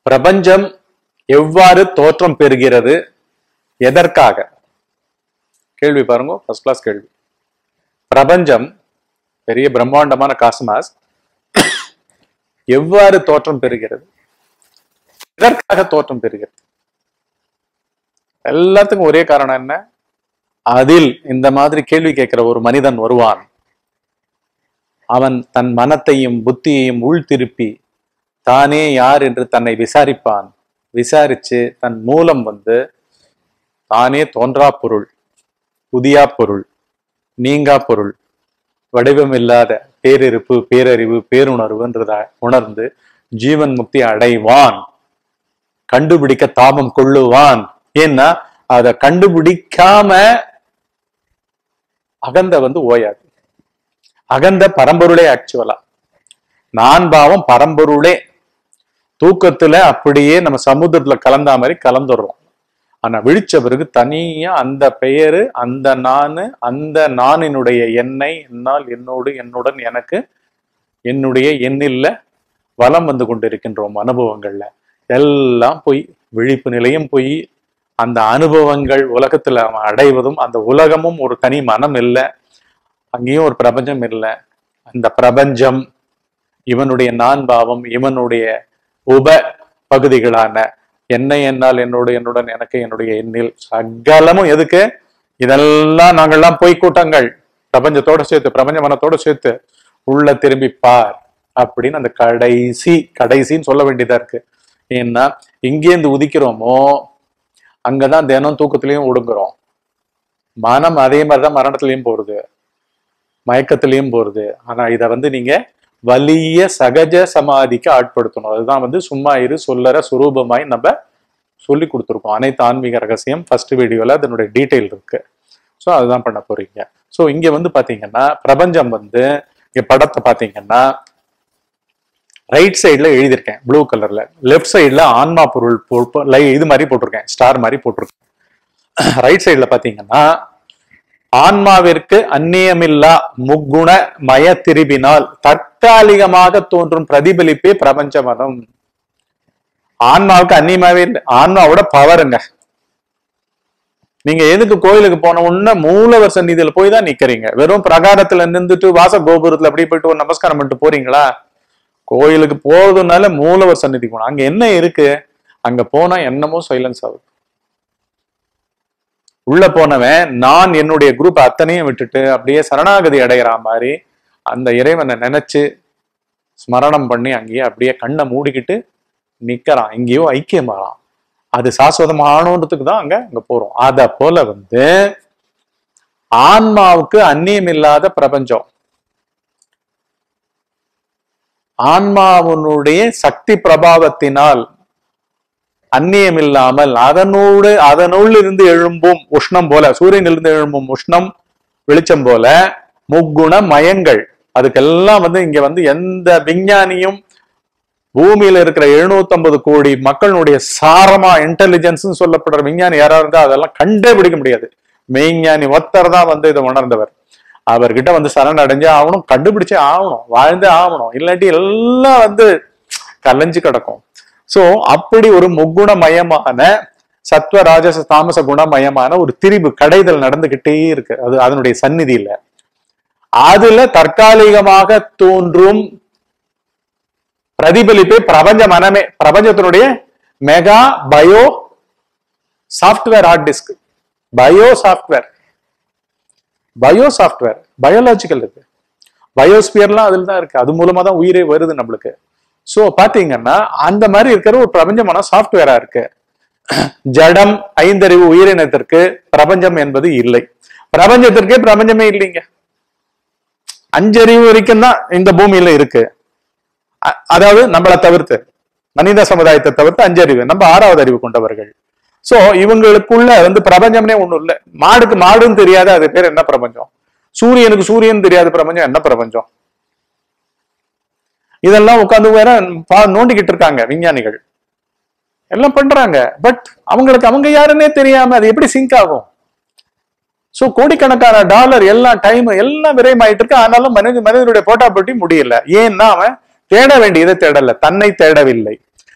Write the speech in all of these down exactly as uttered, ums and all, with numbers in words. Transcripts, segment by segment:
பிரபஞ்சம் எவ்வாறு தோற்றம் பெறுகிறது, எதற்காக? கேள்வி பாருங்க, ஃபர்ஸ்ட் கிளாஸ் கேள்வி. பிரபஞ்சம் பெரிய பிரம்மாண்டமான காஸ்மாஸ் எவ்வாறு தோற்றம் பெறுகிறது, எதற்காக தோற்றம் பெறுகிறது? எல்லாத்துக்கும் ஒரே காரணம் என்ன? அதில் இந்த மாதிரி கேள்வி கேட்கிற ஒரு மனிதன் வருவான். அவன் தன் மனத்தையும் புத்தியையும் உள்திருப்பி தானே யார் என்று தன்னை விசாரிப்பான். விசாரிச்சு தன் மூலம் வந்து தானே தோன்றா பொருள், புதியா பொருள், நீங்கா பொருள், வடிவமில்லாத பேரிருப்பு, பேரறிவு, பேருணர்வுன்றத உணர்ந்து ஜீவன் முக்தி அடைவான். கண்டுபிடிக்க தாபம் கொள்ளுவான். ஏன்னா அதை கண்டுபிடிக்காம அகந்த வந்து ஓயாது. அகந்த பரம்பொருளே. ஆக்சுவலா நான் பாவம் பரம்பொருளே. தூக்கத்துல அப்படியே நம்ம சமுத்திரத்துல கலந்தா மாதிரி கலந்துடுறோம். ஆனா விழிச்ச பிறகு தனியா அந்த பெயரு, அந்த நானு, அந்த நானினுடைய என்னை, என்னால், என்னோடு, என்னுடன், எனக்கு, என்னுடைய எண்ணில்ல வலம் வந்து கொண்டிருக்கின்றோம். அனுபவங்கள்ல எல்லாம் போய் விழிப்பு நிலையும் போய் அந்த அனுபவங்கள் உலகத்துல அவன் அடைவதும், அந்த உலகமும் ஒரு தனி மனம் இல்லை, அங்கேயும் ஒரு பிரபஞ்சம் இல்லை. அந்த பிரபஞ்சம் இவனுடைய நான் பாவம், இவனுடைய உப பகுதிகளான என்னை, என்னால், என்னோடு, என்னுடன், எனக்கு, என்னுடைய எண்ணில் சகலமும் எதுக்கு? இதெல்லாம் நாங்கள்லாம் போய் கூட்டங்கள் பிரபஞ்சத்தோட சேர்த்து, பிரபஞ்ச மனத்தோட சேர்த்து உள்ள திரும்பி பார் அப்படின்னு அந்த கடைசி கடைசின்னு சொல்ல வேண்டியதா இருக்கு. ஏன்னா இங்கேருந்து உதிக்கிறோமோ அங்கதான் தினம் தூக்கத்திலையும் ஒடுங்குறோம். மனம் அதே மாதிரிதான் மரணத்திலையும் போறது, மயக்கத்திலையும் போறது. ஆனா இதை வந்து நீங்க வலிய சகஜ சமாதிக்கு ஆட்படுத்தணும். அதுதான் வந்து சும்மா இரு சொல்லற சுரூபமாய் நம்ம சொல்லி கொடுத்துருக்கோம். அனைத்து ஆன்மீக ரகசியம் ஃபர்ஸ்ட் வீடியோல அதனுடைய டீட்டெயில் இருக்கு. ஸோ அதுதான் பண்ண போறீங்க. ஸோ இங்க வந்து பாத்தீங்கன்னா பிரபஞ்சம் வந்து இங்க படத்தை பாத்தீங்கன்னா ரைட் சைட்ல எழுதியிருக்கேன் ப்ளூ கலர்ல, லெஃப்ட் சைட்ல ஆன்மா பொருள் இது மாதிரி போட்டிருக்கேன், ஸ்டார் மாதிரி போட்டிருக்கேன். ரைட் சைட்ல பாத்தீங்கன்னா ஆன்மாவிற்கு அந்நியமில்லா முக்குண மய திரிபினால் தற்காலிகமாக தோன்றும் பிரதிபலிப்பே பிரபஞ்ச மனம். ஆன்மாவுக்கு அந்நியமாவே இல்லை. ஆன்மாவோட பவருங்க. நீங்க எதுக்கு கோயிலுக்கு போன உடனே மூலவர் சந்நிதியில போய் தான் நிக்கிறீங்க? வெறும் பிரகாரத்துல நின்றுட்டு வாச கோபுரத்துல அப்படி போயிட்டு ஒரு நமஸ்காரம் பண்ணிட்டு போறீங்களா? கோயிலுக்கு போறதுனால மூலவர் சந்நிதி போகணும். அங்க என்ன இருக்கு? அங்க போனா என்னமோ சைலன்ஸ் ஆகுது. உள்ள போனவன் நான் என்னுடைய குரூப் அத்தனையும் விட்டுட்டு அப்படியே சரணாகதி அடைகிற மாதிரி அந்த இறைவனை நினைச்சு ஸ்மரணம் பண்ணி அங்கேயே அப்படியே கண்ணை மூடிக்கிட்டு நிக்கிறான். எங்கேயோ ஐக்கியமாகலாம். அது சாஸ்வதமானதுக்கு தான் அங்க அங்க போறோம். அத போல வந்து ஆன்மாவுக்கு அந்நியம் இல்லாத பிரபஞ்சம், ஆன்மாவினுடைய சக்தி பிரபாவத்தினால் அந்நியம் இல்லாமல் அதனோடு அதனுள் இருந்து எழும்பும் உஷ்ணம் போல, சூரியனிலிருந்து எழும்பும் உஷ்ணம் வெளிச்சம் போல முக்குண மயங்கள். அதுக்கெல்லாம் வந்து இங்க வந்து எந்த விஞ்ஞானியும் பூமியில இருக்கிற எழுநூத்தி ஐம்பது கோடி மக்களுடைய சாரமா இன்டெலிஜென்ஸ் சொல்லப்படுற விஞ்ஞானி யாரா இருந்தா அதெல்லாம் கண்டே பிடிக்க முடியாது. மெய்ஞானி ஒருத்தர் தான் வந்து இதை உணர்ந்தவர். அவர்கிட்ட வந்து சரண் அடைஞ்சே ஆகணும், கண்டுபிடிச்சே ஆகணும், வாழ்ந்தே ஆகணும். இல்லாட்டி எல்லாம் வந்து கலைஞ்சு கிடக்கும். சோ அப்படி ஒரு முக்குணமயமான சத்வ ராஜச தாமச குணமயமான ஒரு திரிபு கடைதல் நடந்துகிட்டே இருக்கு. அது அதனுடைய சந்நிதியில அதுல தற்காலிகமாக தோன்றும் பிரதிபலிப்பே பிரபஞ்ச மனமே. பிரபஞ்சத்தினுடைய mega bio software hard disk, bio software, bio software biological இருக்கு. பயோஸ்பியர்லாம் அதுல தான் இருக்கு. அது மூலமா தான் உயிரே வருது நம்மளுக்கு. சோ பாத்தீங்கன்னா அந்த மாதிரி இருக்கிற ஒரு பிரபஞ்சமான சாப்ட்வேரா இருக்கு. ஜடம் ஐந்தறிவு உயிரினத்திற்கு பிரபஞ்சம் என்பது இல்லை. பிரபஞ்சத்திற்கே பிரபஞ்சமே இல்லைங்க. அஞ்சறிவு வரைக்கும் தான் இந்த பூமியில இருக்கு. அதாவது நம்மளை தவிர்த்து, மனித சமுதாயத்தை தவிர்த்து அஞ்சறிவு, நம்ம ஆறாவது அறிவு கொண்டவர்கள். சோ இவங்களுக்குள்ள வந்து பிரபஞ்சம்னே ஒண்ணும் இல்லை. மாடுக்கு மாடுன்னு தெரியாது, அது பேர் என்ன பிரபஞ்சம்? சூரியனுக்கு சூரியன் தெரியாது, பிரபஞ்சம் என்ன பிரபஞ்சம்? இதெல்லாம் உட்காந்து வேற நோண்டிக்கிட்டு இருக்காங்க விஞ்ஞானிகள், எல்லாம் பண்றாங்க. பட் அவங்களுக்கு அவங்க யாருன்னே தெரியாம அது எப்படி சிங்க் ஆகும்? சோ கோடிக்கணக்கான டாலர் எல்லாம் டைம் எல்லாம் விரயமாயிட்டு இருக்கு. ஆனாலும் மனித மனிதனுடைய போட்டா போட்டி முடியல. ஏன்னா அவன் தேட வேண்டியதை தேடல, தன்னை தேடவில்லை.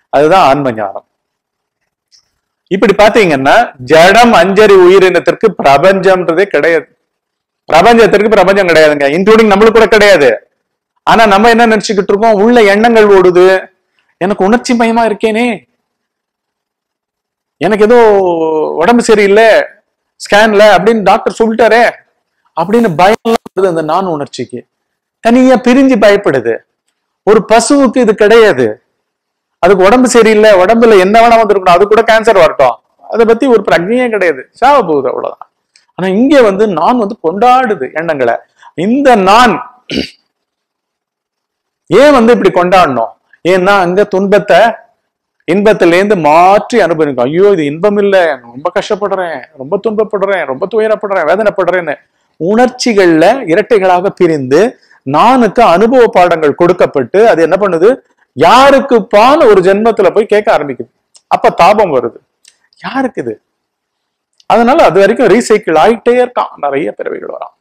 அதுதான் ஆன்ம ஞானம். இப்படி பாத்தீங்கன்னா ஜடம் அஞ்சறி உயிரினத்திற்கு பிரபஞ்சம்ன்றதே கிடையாது. பிரபஞ்சத்திற்கு பிரபஞ்சம் கிடையாதுங்க, இன்க்ளூடிங் நம்மளுக்கு கூட கிடையாது. ஆனா நம்ம என்ன நினைச்சுக்கிட்டு இருக்கோம், உள்ள எண்ணங்கள் ஓடுது, எனக்கு உணர்ச்சி மயமா இருக்கேனே, எனக்கு ஏதோ உடம்பு சரியில்லை ஸ்கேன்ல அப்படின்னு டாக்டர் சொல்லிட்டாரே அப்படின்னு பயம்லாம் வருது. அந்த நான் உணர்ச்சிக்கு தனியா பிரிஞ்சு பயப்படுது. ஒரு பசுவுக்கு இது கிடையாது. அதுக்கு உடம்பு சரியில்லை, உடம்புல என்ன வேணா வந்துருக்கணும், அது கூட கேன்சர் வரட்டும், அதை பத்தி ஒரு பிரஜையே கிடையாது, சாவ போகுது, அவ்வளவுதான். ஆனா இங்க வந்து நான் வந்து கொண்டாடுது எண்ணங்களை. இந்த நான் ஏன் வந்து இப்படி கொண்டாடணும்? ஏன்னா அங்க துன்பத்தை இன்பத்திலேருந்து மாற்றி அனுபவிக்கும். ஐயோ இது இன்பம் இல்லை, ரொம்ப கஷ்டப்படுறேன், ரொம்ப துன்பப்படுறேன், ரொம்ப துயரப்படுறேன், வேதனைப்படுறேன்னு உணர்ச்சிகள்ல இரட்டைகளாக பிரிந்து நானுக்கு அனுபவ பாடங்கள் கொடுக்கப்பட்டு அது என்ன பண்ணுது, யாருக்கு பான் ஒரு ஜென்மத்துல போய் கேட்க ஆரம்பிக்குது. அப்ப தாபம் வருது, யாருக்கு இது? அதனால அது வரைக்கும் ரீசைக்கிள் ஆகிட்டே இருக்கான், நிறைய பிறவிகள் வரான்.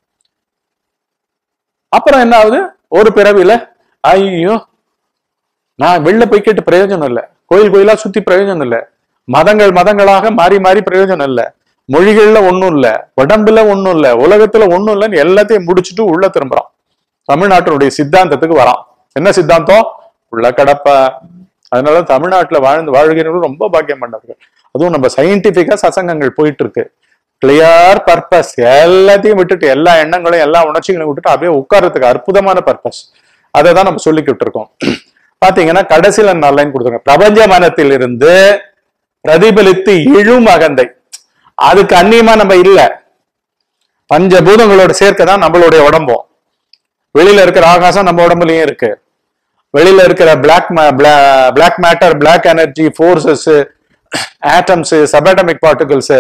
அப்புறம் என்ன ஆகுது, ஒரு பிறவில ஐயோ நான் வெளில போய் கேட்டு பிரயோஜனம் இல்லை, கோயில் கோயிலா சுத்தி பிரயோஜனம் இல்லை, மதங்கள் மதங்களாக மாறி மாறி பிரயோஜனம் இல்லை, மொழிகள்ல ஒண்ணும் இல்லை, உடம்புல ஒண்ணும் இல்லை, உலகத்துல ஒண்ணும் இல்லைன்னு எல்லாத்தையும் முடிச்சுட்டு உள்ள திரும்புறான். தமிழ்நாட்டினுடைய சித்தாந்தத்துக்கு வரான். என்ன சித்தாந்தம்? உள்ள கடப்ப. அதனால தமிழ்நாட்டுல வாழ்ந்து வாழ்கிறவர்கள் ரொம்ப பாக்கியம் பண்ணார்கள். அதுவும் நம்ம சயின்டிபிக்கா சசங்கங்கள் போயிட்டு இருக்கு. கிளியர் பர்பஸ், எல்லாத்தையும் விட்டுட்டு எல்லா எண்ணங்களையும் எல்லா உணர்ச்சிகளையும் விட்டுட்டு அப்படியே உட்கார்றதுக்கு அற்புதமான பர்பஸ். அதை தான் நம்ம சொல்லிக்கிட்டு இருக்கோம். பாத்தீங்கன்னா கடைசியில நல்ல லைன் கொடுத்துருங்க, பிரபஞ்ச மனத்தில் இருந்து பிரதிபலித்து இழும் அகந்தை. அதுக்கு அந்நியமா நம்ம இல்ல, பஞ்சபூதங்களோட சேர்க்கதான் நம்மளுடைய உடம்பும். வெளியில இருக்கிற ஆகாசம் நம்ம உடம்புலயும் இருக்கு, வெளியில இருக்கிற black black matter, black energy, forces, atoms, subatomic particles,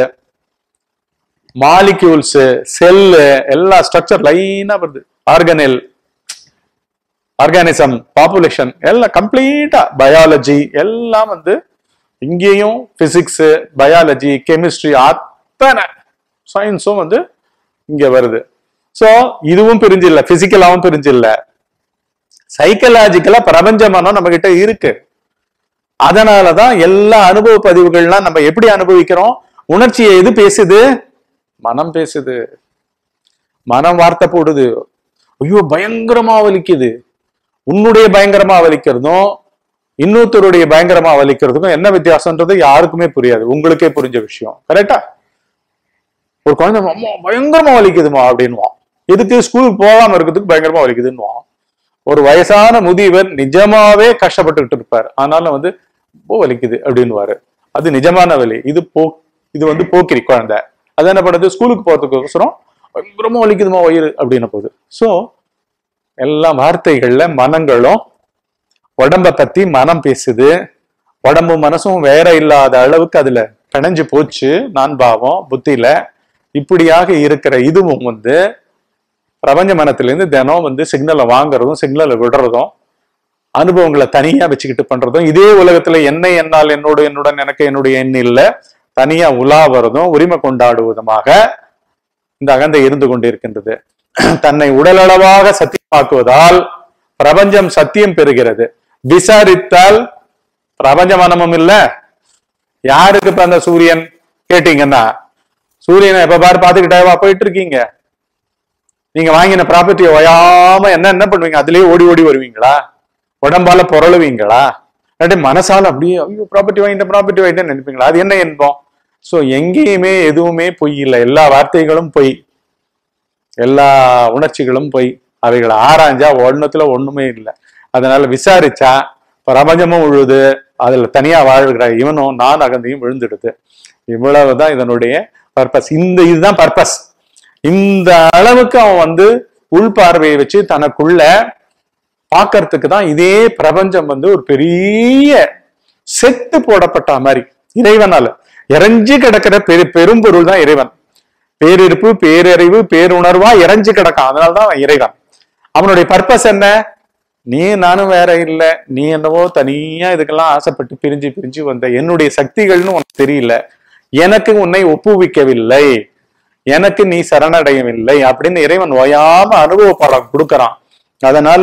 molecules, cell, எல்லா ஸ்ட்ரக்சர் லைனா வருது. ஆர்கனெல், ஆர்கானிசம், பாப்புலேஷன் எல்லாம் கம்ப்ளீட்டா, பயாலஜி எல்லாம் வந்து இங்கேயும் பிசிக்ஸ், பயாலஜி, கெமிஸ்ட்ரி அத்தனை சயின்ஸும் வந்து இங்க வருது. சோ இதுவும் பிரிஞ்சு இல்ல, பிசிக்கலாவும் பிரிஞ்சு இல்ல, சைக்கலாஜிக்கலா பிரபஞ்ச மனம் நம்ம கிட்ட இருக்கு. அதனாலதான் எல்லா அனுபவ பதிவுகள்லாம் நம்ம எப்படி அனுபவிக்கிறோம், உணர்ச்சியை எது பேசுது, மனம் பேசுது. மனம் வார்த்தை போடுது, ஐயோ பயங்கரமா வலிக்குது. உன்னுடைய பயங்கரமா வலிக்கிறதும் இன்னொருத்தருடைய பயங்கரமா வலிக்கிறதுக்கும் என்ன வித்தியாசம்ன்றது யாருக்குமே புரியாது, உங்களுக்கே புரிஞ்ச விஷயம். கரெக்டா? ஒரு குழந்தை அம்மா பயங்கரமா வலிக்குதுமா அப்படின்வான், எதுக்கு? ஸ்கூலுக்கு போகாம இருக்கிறதுக்கு பயங்கரமா வலிக்குதுன்னுவான். ஒரு வயசான முதியவர் நிஜமாவே கஷ்டப்பட்டுக்கிட்டு இருப்பார், ஆனாலும் வந்து ரொம்ப வலிக்குது அப்படின்னுவாரு. அது நிஜமான வலி. இது போ இது வந்து போக்கிரி குழந்தை. அது என்ன பண்ணுது, ஸ்கூலுக்கு போறதுக்கோசரம் பயங்கரமா வலிக்குதுமா வயிறு அப்படின்னு போகுது. சோ எல்லா வார்த்தைகள்ல மனங்களும் உடம்ப பத்தி மனம் பேசுது. உடம்பு மனசும் வேற இல்லாத அளவுக்கு அதுல பிணைஞ்சு போச்சு நான் பாவம் புத்தியில. இப்படியாக இருக்கிற இதுவும் வந்து பிரபஞ்ச மனத்திலிருந்து தினம் வந்து சிக்னலை வாங்குறதும் சிக்னலை விடுறதும் அனுபவங்களை தனியா வச்சுக்கிட்டு பண்றதும், இதே உலகத்துல என்னை என்னால் என்னோட என்னுடன் எனக்கு என்னுடைய எண்ணில்ல தனியா உலா வருதும் உரிமை கொண்டாடுவதுமாக இந்த அகந்தை இருந்து கொண்டிருக்கின்றது. தன்னை உடலளவாக சத்தியமாக்குவதால் பிரபஞ்சம் சத்தியம் பெறுகிறது. விசாரித்தால் பிரபஞ்ச மனமும் இல்ல. யாருக்கு இப்ப அந்த சூரியன் கேட்டீங்கன்னா, சூரியனை எப்ப பாரு பாத்துக்கிட்டேவா போயிட்டு இருக்கீங்க? நீங்க வாங்கின ப்ராப்பர்ட்டியை ஒயாம என்ன என்ன பண்ணுவீங்க? அதுலயே ஓடி ஓடி வருவீங்களா? உடம்பால பொருளுவீங்களா? இல்லாட்டி மனசால அப்படியே ஐயோ ப்ராப்பர்ட்டி வாங்கிட்டேன் ப்ராப்பர்ட்டி வாங்கிட்டேன்னு நினைப்பீங்களா? அது என்ன என்போம்? சோ எங்கேயுமே எதுவுமே பொய் இல்லை. எல்லா வார்த்தைகளும் பொய், எல்லா உணர்ச்சிகளும் பொய். அவைகளை ஆராய்ஞ்சா ஒண்ணுத்துல ஒண்ணுமே இல்லை. அதனால விசாரிச்சா பிரபஞ்சமும் விழுது, அதுல தனியா வாழ்கிற இவனும் நான் அகந்தையும் விழுந்துடுது. இவ்வளவுதான் இதனுடைய பர்பஸ். இந்த இதுதான் பர்பஸ். இந்த அளவுக்கு அவன் வந்து உள்பார்வையை வச்சு தனக்குள்ள பார்க்கறதுக்கு தான் இதே பிரபஞ்சம் வந்து ஒரு பெரிய செத்து போடப்பட்ட மாதிரி இறைவனால இறைஞ்சு கிடக்கிற பெரு பெரும்பொருள் தான் இறைவன். பேரிருப்பு, பேரறிவு, பேருணர்வா இறைஞ்சு கிடக்கான். அதனாலதான் இறைவன். அவனுடைய பர்பஸ் என்ன? நீ நானும் வேற இல்லை, நீ என்னவோ தனியா இதுக்கெல்லாம் ஆசைப்பட்டு பிரிஞ்சு பிரிஞ்சு வந்த, என்னுடைய சக்திகள்னு உனக்கு தெரியல, எனக்கு உன்னை ஒப்புவிக்கவில்லை, எனக்கு நீ சரணடையவில்லை அப்படின்னு இறைவன் ஓயாம அனுபவ பாடம் கொடுக்கறான். அதனால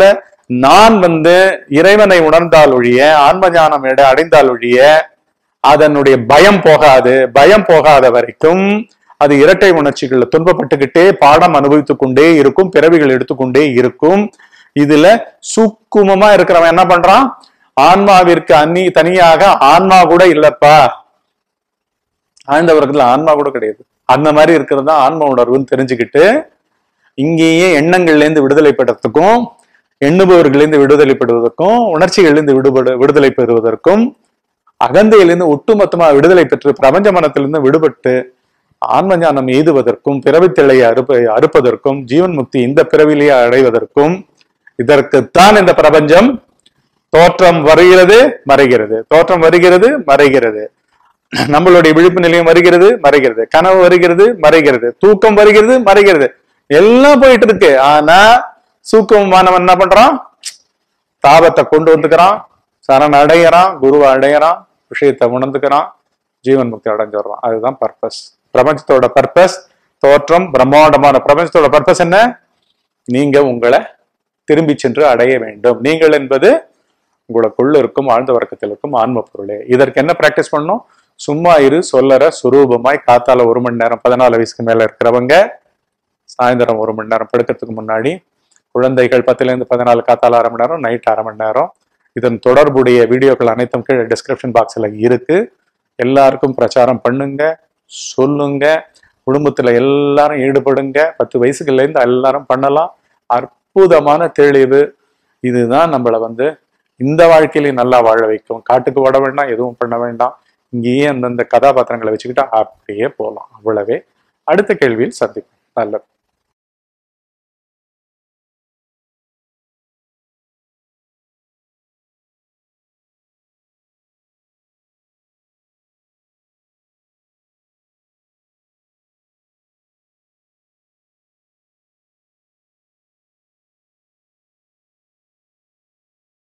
நான் வந்து இறைவனை உணர்ந்தால் ஒழிய, ஆன்ம ஞானம் அடைந்தால் ஒழிய அதனுடைய பயம் போகாது. பயம் போகாத வரைக்கும் அது இரட்டை உணர்ச்சிகள்ல துன்பப்பட்டுக்கிட்டே பாடம் அனுபவித்துக் கொண்டே இருக்கும், பிறவிகள் எடுத்துக்கொண்டே இருக்கும். இதுல சூக்குமமா இருக்கிறவன் என்ன பண்றான்? ஆன்மாவிற்கு அன்னி தனியாக ஆன்மா கூட இல்லப்பா, ஆழ்ந்த வர்க்கத்துல ஆன்மா கூட கிடையாது, அந்த மாதிரி இருக்கிறது தான் ஆன்ம உணர்வுன்னு தெரிஞ்சுக்கிட்டு இங்கேயே எண்ணங்கள்ல இருந்து விடுதலை பெறத்துக்கும், எண்ணுபவர்களிருந்து விடுதலை பெறுவதற்கும், உணர்ச்சிகளிலிருந்து விடுபடு விடுதலை பெறுவதற்கும், அகந்தையிலிருந்து ஒட்டுமொத்தமா விடுதலை பெற்று பிரபஞ்ச மனத்திலிருந்து விடுபட்டு ஆன்ம ஞானம் எய்துவதற்கும், பிறவித்திளையை அறுப்ப அறுப்பதற்கும், ஜீவன் முக்தி இந்த பிறவிலேயே அடைவதற்கும், இதற்குத்தான் இந்த பிரபஞ்சம். தோற்றம் வருகிறது, மறைகிறது, தோற்றம் வருகிறது, மறைகிறது, நம்மளுடைய விழிப்பு நிலையம் வருகிறது, மறைகிறது, கனவு வருகிறது, மறைகிறது, தூக்கம் வருகிறது, மறைகிறது, எல்லாம் போயிட்டு இருக்கு. ஆனா சூக்கமானவன் என்ன பண்றான்? தாபத்தை கொண்டு வந்துக்கிறான், சரண் அடையறான், குருவை அடையறான், விஷயத்தை உணர்ந்துக்கிறான், ஜீவன் முக்தி அடைஞ்சு வர்றான். அதுதான் பர்பஸ். பிரபஞ்சத்தோட பர்பஸ் தோற்றம், பிரம்மாண்டமான பிரபஞ்சத்தோட பர்பஸ் என்ன? நீங்க உங்களை திரும்பி சென்று அடைய வேண்டும். நீங்கள் என்பது உங்களுக்குள்ள இருக்கும் ஆழ்ந்த வர்க்கத்தில் இருக்கும் ஆன்ம பொருளே. இதற்கு என்ன பிராக்டிஸ் பண்ணணும்? சும்மா இரு சொல்லற சுரூபமாய் காத்தால ஒரு மணி நேரம், பதினாலு வயசுக்கு மேல இருக்கிறவங்க சாயந்தரம் ஒரு மணி நேரம் படுக்கிறதுக்கு முன்னாடி, குழந்தைகள் பத்துல இருந்து பதினாலு காத்தால அரை மணி நேரம், நைட் அரை மணி நேரம். இதன் தொடர்புடைய வீடியோக்கள் அனைத்தும் கீழே டிஸ்கிரிப்ஷன் பாக்ஸ்ல இருக்கு. எல்லாருக்கும் பிரச்சாரம் பண்ணுங்க, சொல்லுங்க, குடும்பத்துல எல்லாரும் ஈடுபடுங்க. பத்து வயசுக்குள்ள இருந்து எல்லாரும் பண்ணலாம். அற்புதமான தெளிவு. இதுதான் நம்மளை வந்து இந்த வாழ்க்கையிலையும் நல்லா வாழ வைக்கும். காட்டுக்கு ஓட வேண்டாம், எதுவும் பண்ண வேண்டாம், இங்கேயே அந்தந்த கதாபாத்திரங்களை வச்சுக்கிட்டா அப்படியே போகலாம். அவ்வளவே. அடுத்த கேள்வியில் சந்திப்போம். நல்லது.